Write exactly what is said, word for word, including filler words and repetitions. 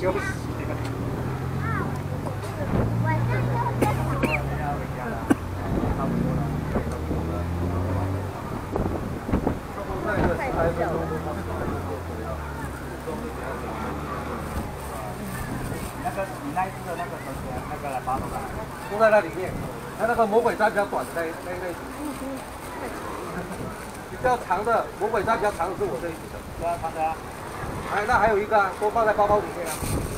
休息。那个你那一只的那个绳子，那个来把手来，都在那里面。它那个魔鬼毡比较短的那那那一只，比较长的魔鬼毡比较长的是我这一只的。对啊，长的啊。哎，那还有一个啊，都放在包包里面啊。